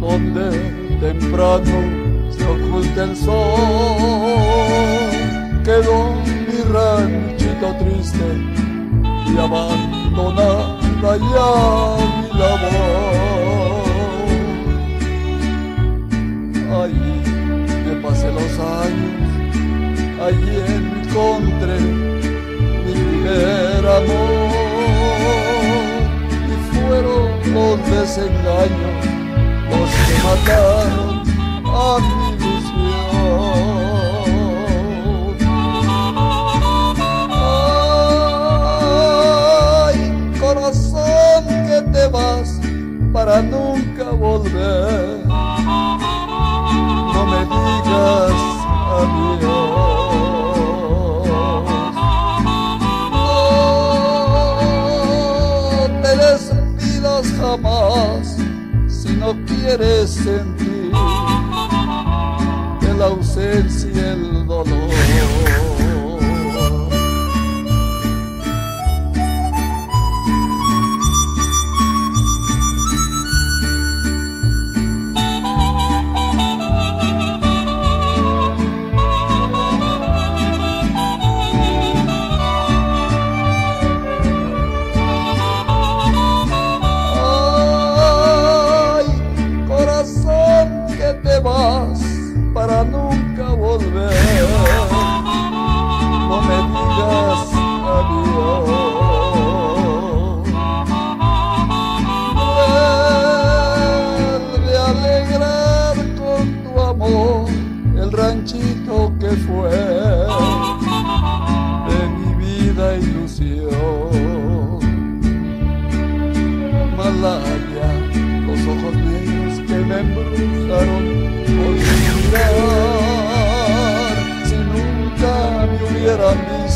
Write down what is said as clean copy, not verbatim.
donde temprano se oculta el sol. Quedó mi ranchito triste y abandonada ya mi labor. Allí me pasé los años, allí encontré mi primer amor, y fueron los desengaños los que mataron a mi ilusión. Ay, corazón, que te vas para nunca volver, no me digas adiós. No te despidas jamás si no quieres sentir de la ausencia y el dolor. Vas para nunca volver, no me digas adiós. Vuelve a alegrar con tu amor el ranchito que fue de mi vida ilusión. Malaya, los ojos negros que me embrujaron por mirar, si nunca me hubieran visto